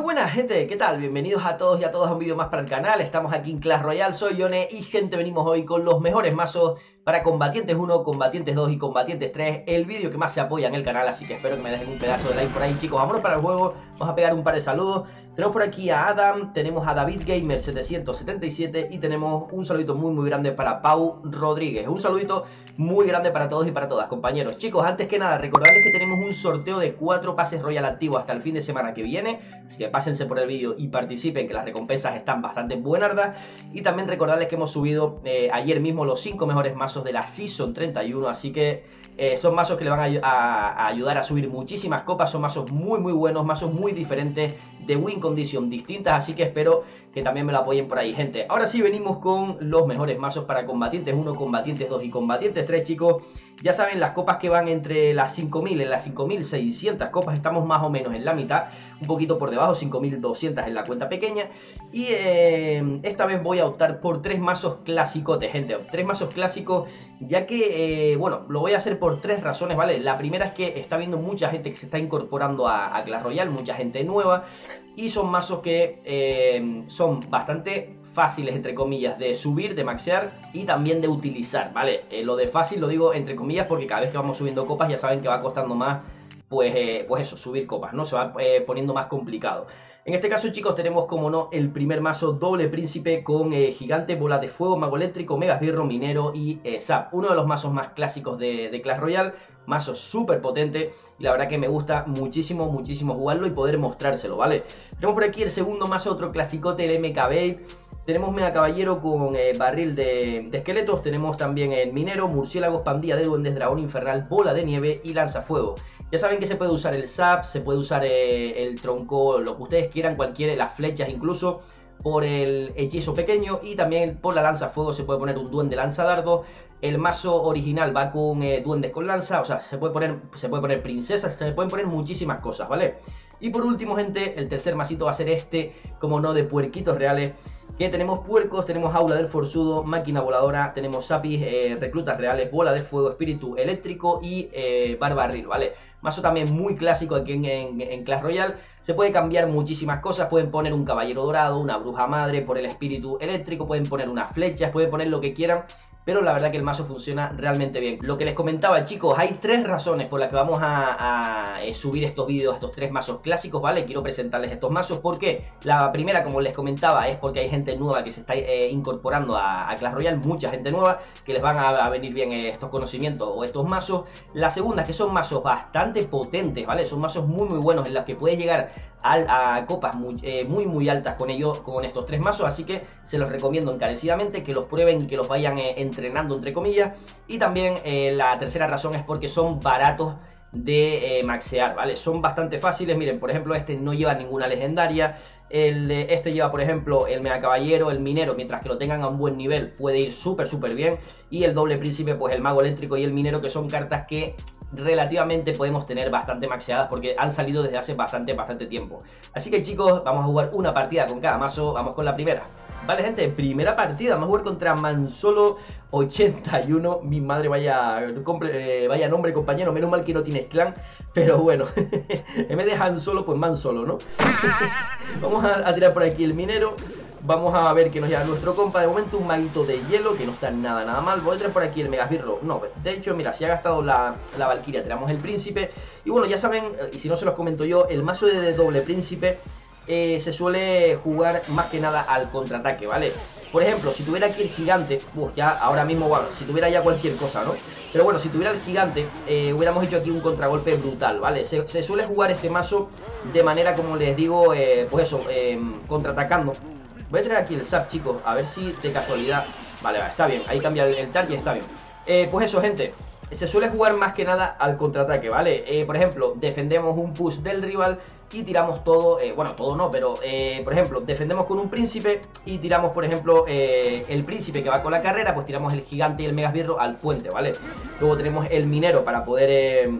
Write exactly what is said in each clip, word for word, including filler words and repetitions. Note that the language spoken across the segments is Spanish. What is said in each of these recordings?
buenas gente, ¿qué tal? Bienvenidos a todos y a todas a un vídeo más para el canal. Estamos aquí en Clash Royale, soy Yone y gente, venimos hoy con los mejores mazos para Combatientes uno, Combatientes dos y Combatientes tres. El vídeo que más se apoya en el canal, así que espero que me dejen un pedazo de like por ahí, chicos. Vámonos para el juego, vamos a pegar un par de saludos. Tenemos por aquí a Adam, tenemos a David Gamer setecientos setenta y siete y tenemos un saludito muy muy grande para Pau Rodríguez. Un saludito muy grande para todos y para todas, compañeros. Chicos, antes que nada, recordarles que tenemos un sorteo de cuatro pases Royal activos hasta el fin de semana que viene. Así que pásense por el vídeo y participen, que las recompensas están bastante buenardas. Y también recordarles que hemos subido eh, ayer mismo los cinco mejores mazos de la Season treinta y uno. Así que eh, son mazos que le van a, a, a ayudar a subir muchísimas copas. Son mazos muy muy buenos, mazos muy diferentes, de win condition distintas. Así que espero que también me lo apoyen por ahí, gente. Ahora sí venimos con los mejores mazos para Combatientes uno, Combatientes dos y Combatientes tres, chicos. Ya saben, las copas que van entre las cinco mil y las cinco mil seiscientas copas. Estamos más o menos en la mitad, un poquito por debajo, cinco mil doscientas en la cuenta pequeña. Y eh, esta vez voy a optar por tres mazos clasicotes, gente. Tres mazos clásicos, ya que, eh, bueno, lo voy a hacer por tres razones, ¿vale? La primera es que está viendo mucha gente que se está incorporando a, a Clash Royale, mucha gente nueva. Y son mazos que eh, son bastante fáciles, entre comillas, de subir, de maxear y también de utilizar, ¿vale? Eh, lo de fácil lo digo entre comillas porque cada vez que vamos subiendo copas ya saben que va costando más, pues, eh, pues eso, subir copas, ¿no? Se va eh, poniendo más complicado. En este caso, chicos, tenemos, como no, el primer mazo doble príncipe con eh, gigante, bola de fuego, mago eléctrico, mega esbirro, minero y eh, zap. Uno de los mazos más clásicos de, de Clash Royale, mazo súper potente y la verdad que me gusta muchísimo, muchísimo jugarlo y poder mostrárselo, ¿vale? Tenemos por aquí el segundo mazo, otro clasicote, el M K Bait. Tenemos Mega Caballero con eh, barril de, de esqueletos. Tenemos también el minero, murciélagos, pandilla de duendes, dragón infernal, bola de nieve y lanzafuego. Ya saben que se puede usar el zap, se puede usar eh, el tronco, lo que ustedes quieran, cualquiera, las flechas incluso, por el hechizo pequeño, y también por la lanzafuego se puede poner un duende lanzadardo. El mazo original va con eh, duendes con lanza, o sea, se puede poner, se puede poner princesas, se pueden poner muchísimas cosas, ¿vale? Y por último, gente, el tercer masito va a ser este, como no, de puerquitos reales. Que tenemos puercos, tenemos aula del forzudo, máquina voladora, tenemos zapis, eh, reclutas reales, bola de fuego, espíritu eléctrico y eh, barbarril, ¿vale? Mazo también muy clásico aquí en, en, en Clash Royale. Se puede cambiar muchísimas cosas, pueden poner un caballero dorado, una bruja madre por el espíritu eléctrico, pueden poner unas flechas, pueden poner lo que quieran. Pero la verdad que el mazo funciona realmente bien. Lo que les comentaba, chicos, hay tres razones por las que vamos a, a subir estos vídeos, estos tres mazos clásicos, ¿vale? Quiero presentarles estos mazos porque la primera, como les comentaba, es porque hay gente nueva que se está eh, incorporando a, a Clash Royale, mucha gente nueva, que les van a, a venir bien estos conocimientos o estos mazos. La segunda es que son mazos bastante potentes, ¿vale? Son mazos muy muy buenos en los que puedes llegar a, a copas muy, eh, muy muy altas con ellos, con estos tres mazos, así que se los recomiendo encarecidamente que los prueben y que los vayan eh, entrenando, entre comillas. Y también eh, la tercera razón es porque son baratos de eh, maxear, ¿vale? Son bastante fáciles. Miren, por ejemplo, este no lleva ninguna legendaria. El, este lleva, por ejemplo, el Mega Caballero, el minero, mientras que lo tengan a un buen nivel puede ir súper súper bien. Y el doble príncipe, pues el mago eléctrico y el minero, que son cartas que relativamente podemos tener bastante maxeadas porque han salido desde hace bastante bastante tiempo. Así que, chicos, vamos a jugar una partida con cada mazo. Vamos con la primera. Vale, gente, primera partida, vamos a jugar contra Mansolo ochenta y uno. Mi madre, vaya, eh, vaya nombre, compañero. Menos mal que no tienes clan, pero bueno. En vez de Han Solo, pues Mansolo, ¿no? Vamos a, a tirar por aquí el minero. Vamos a ver qué nos lleva nuestro compa. De momento un maguito de hielo, que no está nada nada mal. Voy a traer por aquí el mega esbirro. No, de hecho, mira, si ha gastado la, la valquiria, tiramos el príncipe. Y bueno, ya saben, y si no se los comento yo, el mazo de doble príncipe eh, se suele jugar más que nada al contraataque, ¿vale? Por ejemplo, si tuviera aquí el gigante, uf, ya ahora mismo, bueno, si tuviera ya cualquier cosa, ¿no? Pero bueno, si tuviera el gigante, eh, hubiéramos hecho aquí un contragolpe brutal, ¿vale? Se, se suele jugar este mazo de manera, como les digo, eh, pues eso, eh, contraatacando. Voy a traer aquí el zap, chicos, a ver si de casualidad... Vale, vale, está bien, ahí cambia el, el target, está bien. Eh, pues eso, gente, se suele jugar más que nada al contraataque, ¿vale? Eh, por ejemplo, defendemos un push del rival y tiramos todo, eh, bueno, todo no, pero eh, por ejemplo, defendemos con un príncipe y tiramos, por ejemplo, eh, el príncipe que va con la carrera, pues tiramos el gigante y el mega esbirro al puente, ¿vale? Luego tenemos el minero para poder... Eh,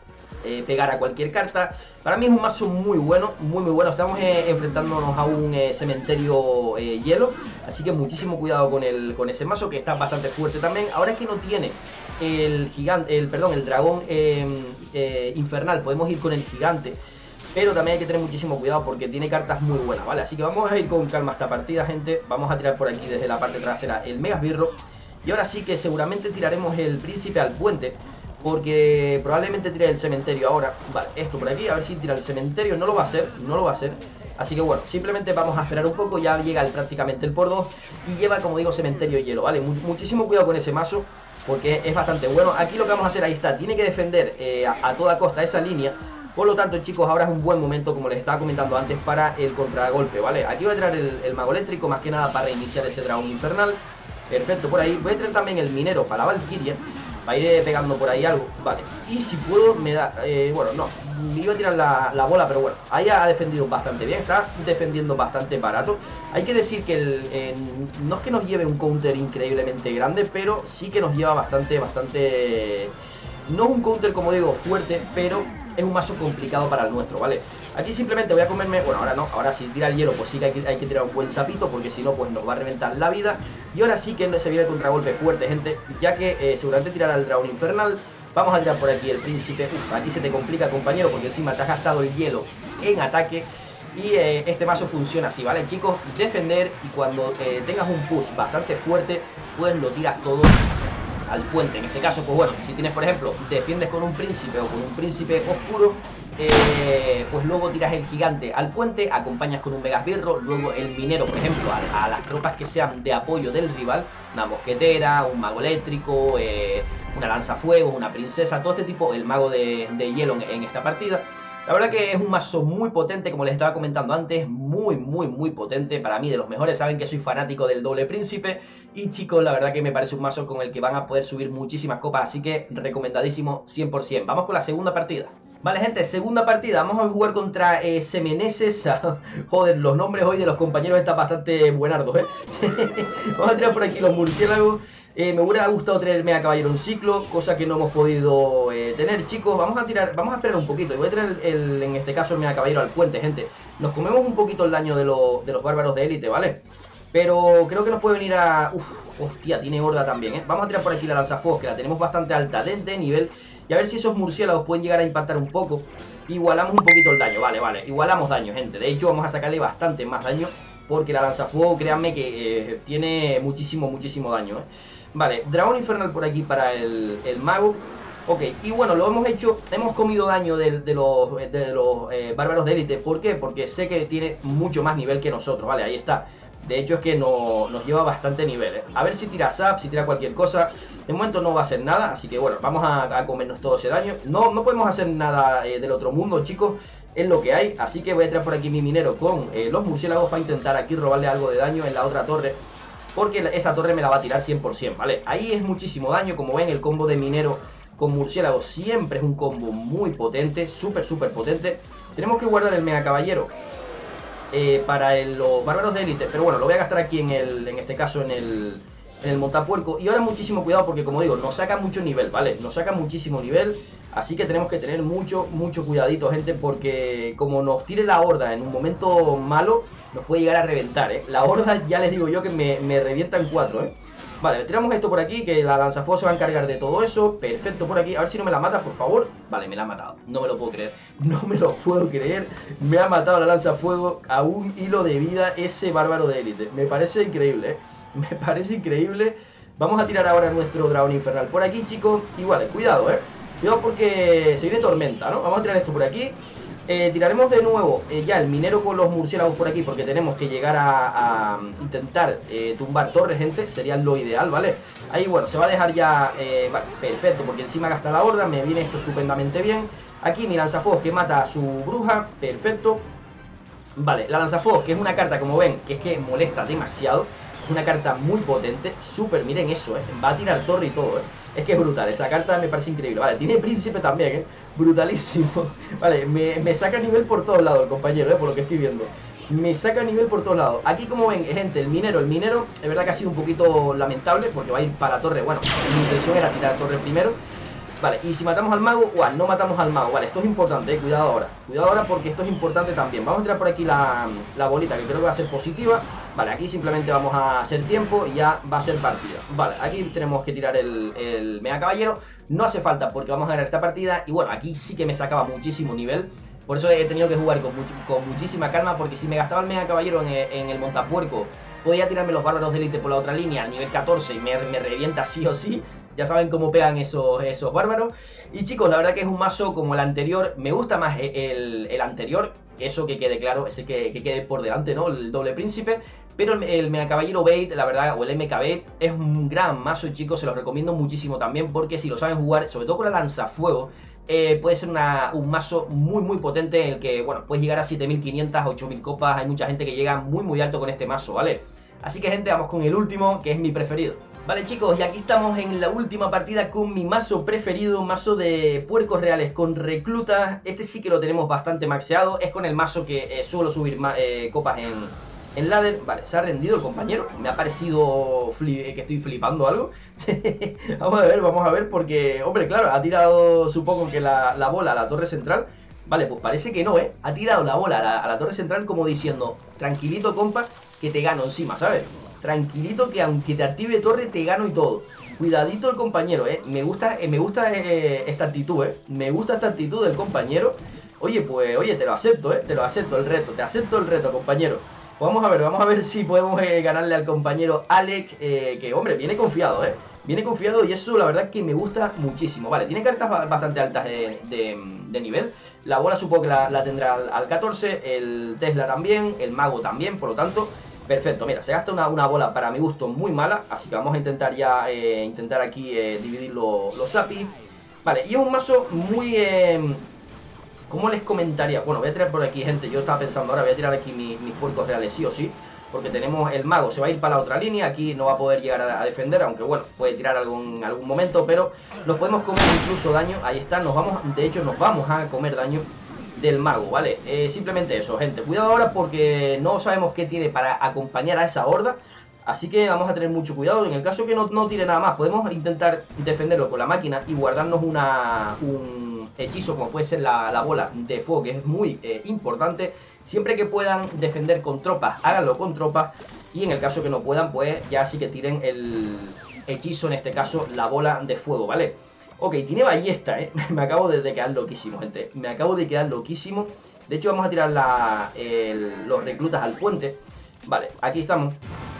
Eh, pegar a cualquier carta. Para mí es un mazo muy bueno, muy muy bueno. Estamos eh, enfrentándonos a un eh, cementerio eh, hielo, así que muchísimo cuidado con, el, con ese mazo, que está bastante fuerte también. Ahora es que no tiene el gigante, el perdón, el dragón eh, eh, infernal, podemos ir con el gigante. pero también hay que tener muchísimo cuidado porque tiene cartas muy buenas, ¿vale? Así que vamos a ir con calma esta partida, gente. Vamos a tirar por aquí desde la parte trasera el Megasbirro. Y ahora sí que seguramente tiraremos el príncipe al puente, porque probablemente tire el cementerio ahora. Vale, esto por aquí, a ver si tira el cementerio. No lo va a hacer, no lo va a hacer. Así que bueno, simplemente vamos a esperar un poco. Ya llega el, prácticamente el por dos y lleva, como digo, cementerio y hielo, ¿vale? Muchísimo cuidado con ese mazo porque es bastante bueno. Aquí lo que vamos a hacer, ahí está, tiene que defender eh, a, a toda costa esa línea. Por lo tanto, chicos, ahora es un buen momento, como les estaba comentando antes, para el contragolpe, ¿vale? Aquí voy a traer el, el mago eléctrico, más que nada para iniciar ese dragón infernal. Perfecto, por ahí. Voy a traer también el minero para la Valkyria, para ir pegando por ahí algo, vale. Y si puedo, me da... Eh, bueno, no, me iba a tirar la, la bola, pero bueno, ahí ha defendido bastante bien, está defendiendo bastante barato. Hay que decir que el, eh, no es que nos lleve un counter increíblemente grande, pero sí que nos lleva bastante, bastante... No es un counter, como digo, fuerte, pero es un mazo complicado para el nuestro, ¿vale? Aquí simplemente voy a comerme... Bueno, ahora no, ahora si tira el hielo, pues sí que hay que, hay que tirar un buen sapito, porque si no, pues nos va a reventar la vida. Y ahora sí que se viene el contragolpe fuerte, gente, ya que eh, seguramente tirará el dragón infernal. Vamos a tirar por aquí el príncipe. Uf, aquí se te complica, compañero, porque encima te has gastado el hielo en ataque. Y eh, este mazo funciona así, ¿vale, chicos? Defender, y cuando eh, tengas un push bastante fuerte, pues lo tiras todo al puente. En este caso, pues bueno, si tienes, por ejemplo, defiendes con un príncipe o con un príncipe oscuro, eh, pues luego tiras el gigante al puente, acompañas con un Megasbirro, luego el minero, por ejemplo, a, a las tropas que sean de apoyo del rival, una mosquetera, un mago eléctrico, eh, una lanzafuegos, una princesa, todo este tipo, el mago de, de hielo en, en esta partida. La verdad que es un mazo muy potente, como les estaba comentando antes, muy, muy, muy potente. Para mí, de los mejores. Saben que soy fanático del doble príncipe. Y chicos, la verdad que me parece un mazo con el que van a poder subir muchísimas copas. Así que recomendadísimo cien por cien. Vamos con la segunda partida. Vale, gente, segunda partida. Vamos a jugar contra eh, Semeneses. Joder, los nombres hoy de los compañeros están bastante buenardos, ¿eh? Vamos a tirar por aquí los murciélagos. Eh, me hubiera gustado traerme a caballero un ciclo, cosa que no hemos podido eh, tener, chicos. Vamos a tirar, vamos a esperar un poquito. Y voy a traer el, el, en este caso el mega caballero al puente, gente. Nos comemos un poquito el daño de, lo, de los bárbaros de élite, ¿vale? Pero creo que nos puede venir a... Uf, hostia, tiene horda también, ¿eh? Vamos a tirar por aquí la lanzafuegos, que la tenemos bastante alta de, de nivel. Y a ver si esos murciélagos pueden llegar a impactar un poco. Igualamos un poquito el daño, vale, vale. Igualamos daño, gente. De hecho, vamos a sacarle bastante más daño, porque la lanzafuegos, créanme que eh, tiene muchísimo, muchísimo daño, ¿eh? Vale, dragón infernal por aquí para el, el mago. Ok, y bueno, lo hemos hecho, hemos comido daño de, de los, de los eh, bárbaros de élite. ¿Por qué? Porque sé que tiene mucho más nivel que nosotros, vale, ahí está. De hecho es que no, nos lleva bastante nivel, ¿eh? A ver si tira zap, si tira cualquier cosa. De momento no va a hacer nada, así que bueno, vamos a, a comernos todo ese daño. No, no podemos hacer nada eh, del otro mundo, chicos. Es lo que hay, así que voy a traer por aquí mi minero con eh, los murciélagos para intentar aquí robarle algo de daño en la otra torre, porque esa torre me la va a tirar cien por cien, ¿vale? Ahí es muchísimo daño. Como ven, el combo de minero con murciélago siempre es un combo muy potente, súper, súper potente. Tenemos que guardar el mega caballero eh, para el, los bárbaros de élite, pero bueno, lo voy a gastar aquí en el, en este caso en el, en el montapuerco. Y ahora muchísimo cuidado porque, como digo, nos saca mucho nivel, ¿vale? Nos saca muchísimo nivel. Así que tenemos que tener mucho, mucho cuidadito, gente, porque como nos tire la horda en un momento malo, nos puede llegar a reventar, ¿eh? La horda, ya les digo yo que me, me revienta en cuatro, ¿eh? Vale, tiramos esto por aquí, que la lanzafuegos se va a encargar de todo eso. Perfecto, por aquí, a ver si no me la mata, por favor. Vale, me la ha matado, no me lo puedo creer. No me lo puedo creer. Me ha matado la lanzafuegos a un hilo de vida ese bárbaro de élite. Me parece increíble, ¿eh? Me parece increíble. Vamos a tirar ahora nuestro dragón infernal por aquí, chicos. Y vale, cuidado, ¿eh? Cuidado porque se viene tormenta, ¿no? Vamos a tirar esto por aquí. Eh, tiraremos de nuevo eh, ya el minero con los murciélagos por aquí, porque tenemos que llegar a, a intentar eh, tumbar torres, gente. Sería lo ideal, ¿vale? Ahí, bueno, se va a dejar ya... Eh, vale, perfecto, porque encima gasta la horda. Me viene esto estupendamente bien. Aquí mi lanzafuegos que mata a su bruja. Perfecto. Vale, la lanzafuegos, que es una carta, como ven, que es que molesta demasiado. Es una carta muy potente. Súper, miren eso, ¿eh? Va a tirar torre y todo, ¿eh? Es que es brutal, esa carta me parece increíble. Vale, tiene príncipe también, ¿eh? Brutalísimo. Vale, me, me saca nivel por todos lados el compañero, ¿eh? Por lo que estoy viendo. Me saca nivel por todos lados. Aquí, como ven, gente, el minero, el minero, es verdad que ha sido un poquito lamentable, porque va a ir para la torre. Bueno, mi intención era tirar torre primero. Vale, y si matamos al mago, ¡guau! No matamos al mago. Vale, esto es importante, eh. Cuidado ahora. Cuidado ahora porque esto es importante también. Vamos a tirar por aquí la, la bolita, que creo que va a ser positiva. Vale, aquí simplemente vamos a hacer tiempo y ya va a ser partida. Vale, aquí tenemos que tirar el, el mega caballero. No hace falta porque vamos a ganar esta partida. Y bueno, aquí sí que me sacaba muchísimo nivel. Por eso he tenido que jugar con, much con muchísima calma, porque si me gastaba el Mega Caballero en, en el montapuerco, podía tirarme los bárbaros de élite por la otra línea, nivel catorce, y me, me revienta sí o sí. Ya saben cómo pegan esos, esos bárbaros. Y chicos, la verdad que es un mazo como el anterior. Me gusta más el, el anterior, eso que quede claro, ese que, que quede por delante, ¿no? El doble príncipe. Pero el, el Mega Caballero Bait, la verdad, o el M K Bait, es un gran mazo, chicos. Se los recomiendo muchísimo también, porque si lo saben jugar, sobre todo con la lanzafuego, eh, puede ser una, un mazo muy muy potente en el que, bueno, puedes llegar a siete mil quinientas, ocho mil copas. Hay mucha gente que llega muy muy alto con este mazo, ¿vale? Así que, gente, vamos con el último, que es mi preferido. Vale, chicos, y aquí estamos en la última partida con mi mazo preferido, mazo de puercos reales con reclutas. Este sí que lo tenemos bastante maxeado, es con el mazo que eh, suelo subir eh, copas en, en ladder. Vale, se ha rendido el compañero, me ha parecido que estoy flipando algo. Vamos a ver, vamos a ver, porque, hombre, claro, ha tirado, supongo que la, la bola a la torre central. Vale, pues parece que no, ¿eh? Ha tirado la bola a la, a la torre central como diciendo, tranquilito, compa, que te gano encima, ¿sabes? Tranquilito, que aunque te active torre te gano y todo. Cuidadito el compañero, eh. Me gusta, eh, me gusta eh, esta actitud, eh. Me gusta esta actitud del compañero. Oye, pues, oye, te lo acepto, eh. Te lo acepto el reto, te acepto el reto, compañero. Pues vamos a ver, vamos a ver si podemos eh, ganarle al compañero Alec, eh, que, hombre, viene confiado, eh. Viene confiado y eso la verdad que me gusta muchísimo. Vale, tiene cartas bastante altas de, de, de nivel. La bola supongo que la, la tendrá al, al catorce, el Tesla también, el mago también, por lo tanto... Perfecto, mira, se gasta una, una bola para mi gusto muy mala, así que vamos a intentar ya, eh, intentar aquí eh, dividir lo, los zapis. Vale, y es un mazo muy, eh, ¿cómo les comentaría? Bueno, voy a tirar por aquí, gente, yo estaba pensando ahora, voy a tirar aquí mis, mis puercos reales sí o sí, porque tenemos el mago, se va a ir para la otra línea, aquí no va a poder llegar a, a defender, aunque bueno, puede tirar algún, algún momento, pero nos podemos comer incluso daño, ahí está, nos vamos, de hecho nos vamos a comer daño del mago, ¿vale? Eh, simplemente eso, gente. Cuidado ahora porque no sabemos qué tiene para acompañar a esa horda. Así que vamos a tener mucho cuidado. En el caso que no, no tire nada más, podemos intentar defenderlo con la máquina y guardarnos una, un hechizo como puede ser la, la bola de fuego, que es muy eh, importante. Siempre que puedan defender con tropas, háganlo con tropas. Y en el caso que no puedan, pues ya sí que tiren el hechizo, en este caso la bola de fuego, ¿vale? Ok, tiene ballesta, ¿eh? Me acabo de, de quedar loquísimo, gente. Me acabo de quedar loquísimo. De hecho, vamos a tirar la, el, los reclutas al puente. Vale, aquí estamos.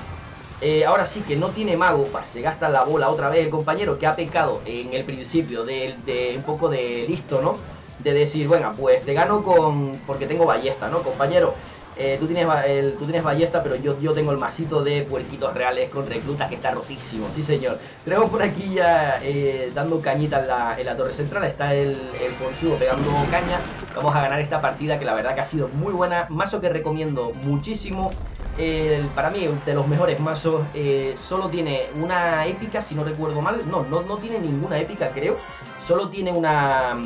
Eh, ahora sí que no tiene mago. Bah, se gasta la bola otra vez el compañero, que ha pecado en el principio de, de un poco de listo, ¿no? De decir, bueno, pues te gano con porque tengo ballesta, ¿no, compañero? Eh, tú, tienes, el, tú tienes ballesta, pero yo, yo tengo el masito de puerquitos reales con reclutas que está rotísimo, sí señor. Tenemos por aquí ya eh, dando cañita en la, en la torre central, está el, el Forzudo pegando caña. Vamos a ganar esta partida que la verdad que ha sido muy buena, mazo que recomiendo muchísimo. El, para mí, de los mejores mazos, eh, solo tiene una épica, si no recuerdo mal. No, no, no tiene ninguna épica, creo. Solo tiene una...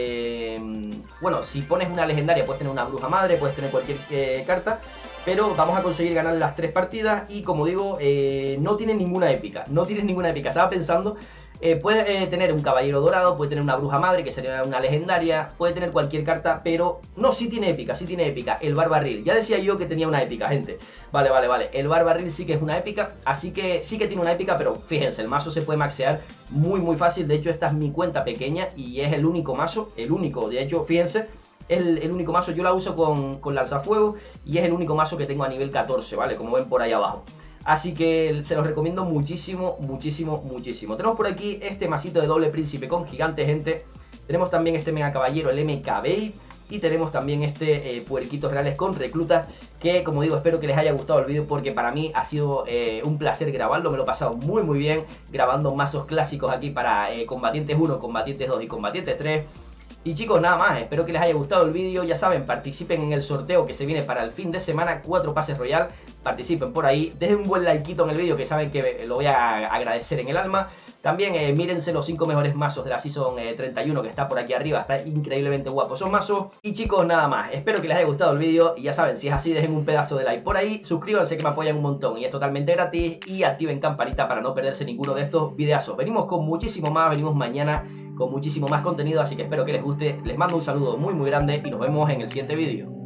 Eh, bueno, si pones una legendaria, puedes tener una bruja madre, puedes tener cualquier eh, carta. Pero vamos a conseguir ganar las tres partidas. Y como digo, eh, no tiene ninguna épica. No tiene ninguna épica. Estaba pensando... Eh, puede eh, tener un caballero dorado, puede tener una bruja madre, que sería una legendaria, puede tener cualquier carta, pero no, sí tiene épica, sí tiene épica, el barbarril. Ya decía yo que tenía una épica, gente. Vale, vale, vale, el barbarril sí que es una épica, así que sí que tiene una épica, pero fíjense, el mazo se puede maxear muy, muy fácil. De hecho, esta es mi cuenta pequeña y es el único mazo, el único, de hecho, fíjense, es el, el único mazo, yo la uso con, con lanzafuego y es el único mazo que tengo a nivel catorce, ¿vale? Como ven por ahí abajo. Así que se los recomiendo muchísimo, muchísimo, muchísimo. Tenemos por aquí este masito de doble príncipe con gigante, gente. Tenemos también este mega caballero, el M K Bait. Y tenemos también este eh, puerquitos reales con reclutas. Que, como digo, espero que les haya gustado el vídeo, porque para mí ha sido eh, un placer grabarlo. Me lo he pasado muy, muy bien grabando mazos clásicos aquí para eh, Combatientes uno, Combatientes dos y Combatientes tres. Y chicos, nada más, espero que les haya gustado el vídeo. Ya saben, participen en el sorteo que se viene para el fin de semana, cuatro pases royal. Participen por ahí, dejen un buen likeito en el vídeo, que saben que lo voy a agradecer en el alma. También eh, mírense los cinco mejores mazos de la Season eh, treinta y uno, que está por aquí arriba, está increíblemente guapo esos mazos. Y chicos, nada más, espero que les haya gustado el vídeo. Y ya saben, si es así, dejen un pedazo de like por ahí. Suscríbanse, que me apoyan un montón y es totalmente gratis. Y activen campanita para no perderse ninguno de estos videazos. Venimos con muchísimo más, venimos mañana con muchísimo más contenido, así que espero que les guste. Les mando un saludo muy muy grande y nos vemos en el siguiente vídeo.